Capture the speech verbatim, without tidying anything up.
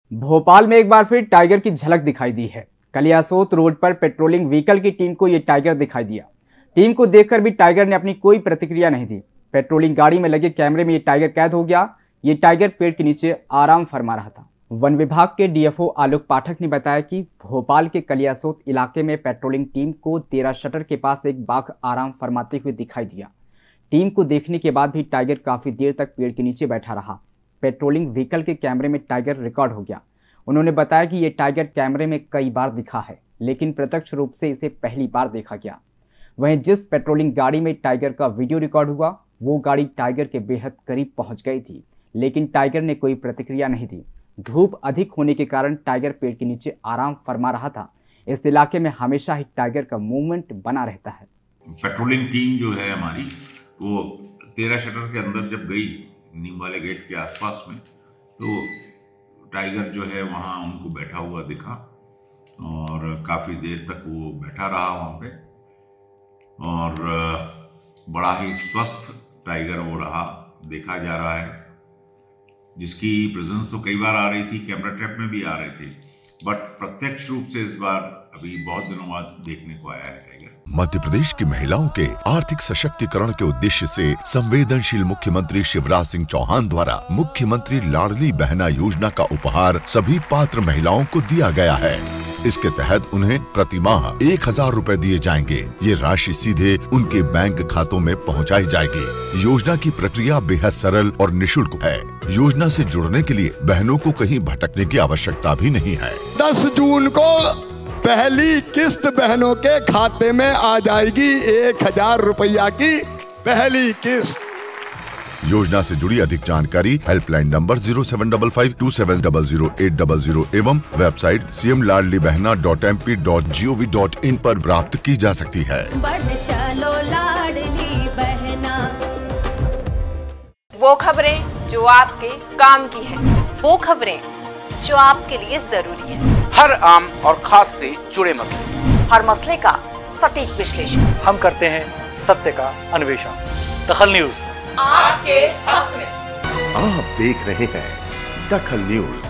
भोपाल में एक बार फिर टाइगर की झलक दिखाई दी है। कलियासोत रोड पर पेट्रोलिंग व्हीकल की टीम को ये टाइगर दिखाई दिया। टीम को देखकर भी टाइगर ने अपनी कोई प्रतिक्रिया नहीं दी। पेट्रोलिंग गाड़ी में लगे कैमरे में ये टाइगर कैद हो गया। ये टाइगर पेड़ के नीचे आराम फरमा रहा था। वन विभाग के डीएफओ आलोक पाठक ने बताया कि भोपाल के कलियासोत इलाके में पेट्रोलिंग टीम को तेरह शटर के पास एक बाघ आराम फरमाते हुए दिखाई दिया। टीम को देखने के बाद भी टाइगर काफी देर तक पेड़ के नीचे बैठा रहा। पेट्रोलिंग व्हीकल के कैमरे में टाइगर रिकॉर्ड हो गया। उन्होंने बताया कि ये टाइगर कैमरे में कई बार दिखा है, लेकिन प्रत्यक्ष रूप से इसे पहली बार देखा गया। वहीं जिस पेट्रोलिंग गाड़ी में टाइगर का वीडियो रिकॉर्ड हुआ, वो गाड़ी टाइगर के बेहद करीब पहुंच गई थी, लेकिन टाइगर ने कोई प्रतिक्रिया नहीं दी। धूप अधिक होने के कारण टाइगर पेड़ के नीचे आराम फरमा रहा था। इस इलाके में हमेशा ही टाइगर का मूवमेंट बना रहता है। पेट्रोलिंग टीम जो है हमारी, वो तेरह शटर के अंदर जब गई नीम वाले गेट के आसपास में, तो टाइगर जो है वहाँ उनको बैठा हुआ दिखा और काफ़ी देर तक वो बैठा रहा वहाँ पे और बड़ा ही स्वस्थ टाइगर वो रहा, देखा जा रहा है, जिसकी प्रेजेंस तो कई बार आ रही थी, कैमरा ट्रैप में भी आ रहे थे, बट प्रत्यक्ष रूप से इस बार अभी बहुत दिनों बाद देखने को आया है टाइगर। मध्य प्रदेश की महिलाओं के आर्थिक सशक्तिकरण के उद्देश्य से संवेदनशील मुख्यमंत्री शिवराज सिंह चौहान द्वारा मुख्यमंत्री लाडली बहना योजना का उपहार सभी पात्र महिलाओं को दिया गया है। इसके तहत उन्हें प्रति माह एक हजार रूपए दिए जाएंगे। ये राशि सीधे उनके बैंक खातों में पहुंचाई जाएगी। योजना की प्रक्रिया बेहद सरल और निशुल्क है। योजना से जुड़ने के लिए बहनों को कहीं भटकने की आवश्यकता भी नहीं है। दस जून को पहली किस्त बहनों के खाते में आ जाएगी, एक हजार रुपया की पहली किस्त। योजना से जुड़ी अधिक जानकारी helpline number zero seven double five two seven double zero eight double zero एवं website C M Ladli Behna dot M P dot G O V dot in पर प्राप्त की जा सकती है। बढ़ चलो लाडली बहना। वो खबरें जो आपके काम की है, वो खबरें जो आपके लिए जरूरी है। हर आम और खास से जुड़े मसले, हर मसले का सटीक विश्लेषण हम करते हैं सत्य का अन्वेषण। दखल न्यूज आपके हक में। आप देख रहे हैं दखल न्यूज।